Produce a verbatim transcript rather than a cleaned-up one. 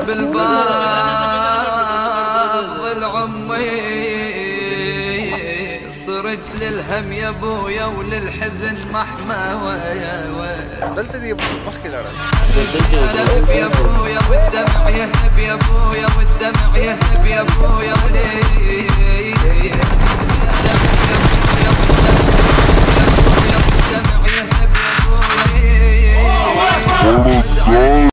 بالباب ظل عمي، صرت للهم يا ابويا وللحزن محمى ويا ويا. ضلت دي بحكي لك يهب يا ابويا والدمع يهب يا ابويا والدمع يهب يا ابويا.